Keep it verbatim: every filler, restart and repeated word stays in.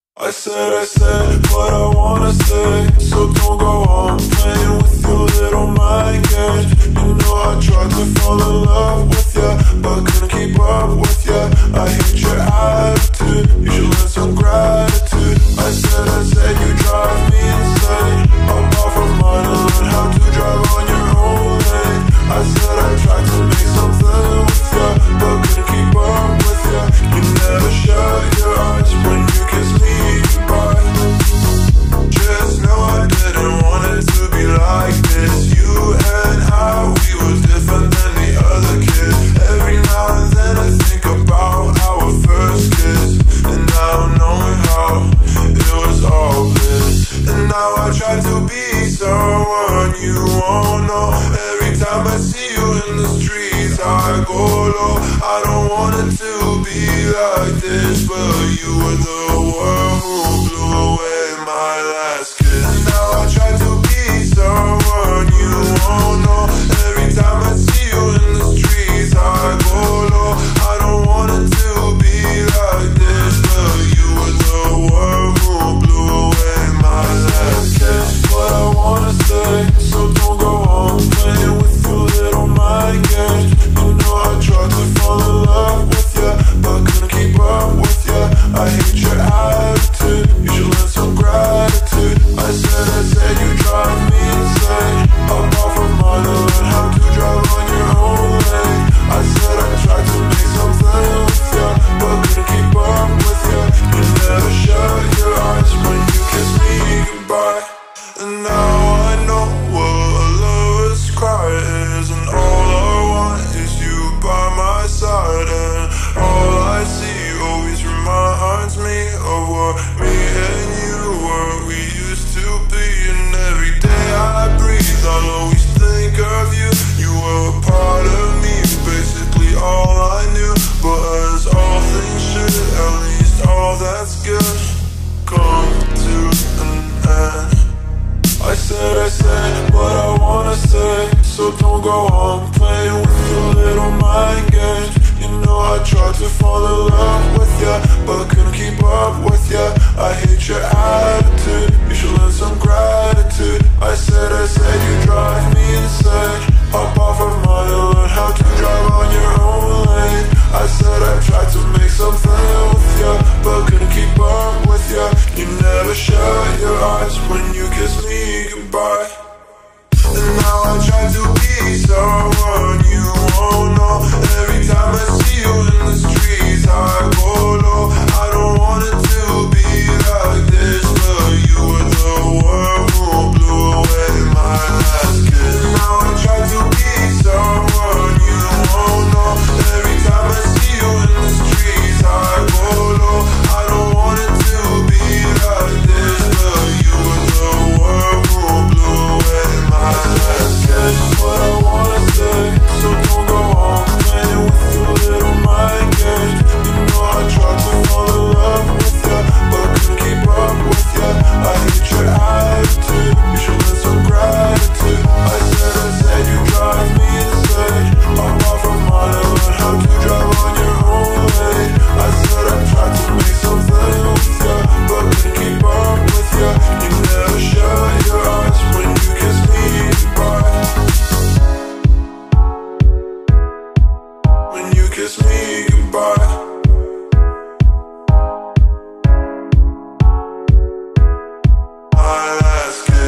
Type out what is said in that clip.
I said, I said what I wanna say, so don't go on playing with your little mind games. You know I tried to fall in love with ya, but couldn't keep up with ya. I hate your attitude, you should learn some gratitude. I said, I said you drive me insane. I'm off of mine and learn how to drive on your own lane. I said I tried to make something with ya, but couldn't keep up with ya. You never shut your eyes when you kiss me goodbye. Just know I didn't want it to be like this. You and I, we was different than the other kids. Every now and then I think about our first kiss, and now knowing how it was all bliss. And now I try to be someone you won't know. Every time I see you in the streets I go low. I don't want it to be like this, but you were the one who blew away my last kiss. And now I try to be someone you won't know. Every time I see you in the streets I go low. I don't want it to be like this, but you were the one who blew away my last kiss. What I wanna say, so don't go on playing with your little mind games. You know I tried to fall in love with ya, but couldn't keep up with ya. I hate your attitude, you should learn some gratitude. I said, I said you drive me insane. I'm off of mine and learn how to drive on your own lane. I said I tried to make something with ya, but couldn't keep up with ya. You never shut your eyes when you kiss me goodbye. And now I know what a lover's cry is, and all I want is you by my side. And all I see always reminds me of what me and you were, we used to be. And every day I breathe, I'll always think of you. You were a part of me, basically all I knew. But as all things should, at least all that's good come to an end. I said, I said what I wanna say, so don't go on playing with your little mind games. You know I tried to fall in love with ya, but couldn't keep up with ya. I hate your attitude, you should learn some gratitude. I said, I said you drive me insane. Hop off of mine and learn how to drive on your own lane. I said I tried to make something with ya, but couldn't keep up with ya. You never shut your eyes when you kiss me goodbye. And now I try to be someone you won't know. Every time I see you in the streets I go low. I don't want it to be like this, but you were the one who blew away my last kiss. And now I try to be someone you won't know. Every time I see you in the streets I go low. I don't want it to be like this, but you were the one who blew away my last kiss. What I wanna say, so don't go on playing with your little mind games. You know I tried to fall in love with ya, but couldn't keep up with ya. I hate your attitude, you should learn some gratitude. I said, I said you drive me insane. I'm off of mine and learn how to drive on your own lane. I said I tried to make something with ya, but couldn't keep up with ya. You never shut your eyes when you kiss me goodbye. When you kiss me goodbye. My last kiss.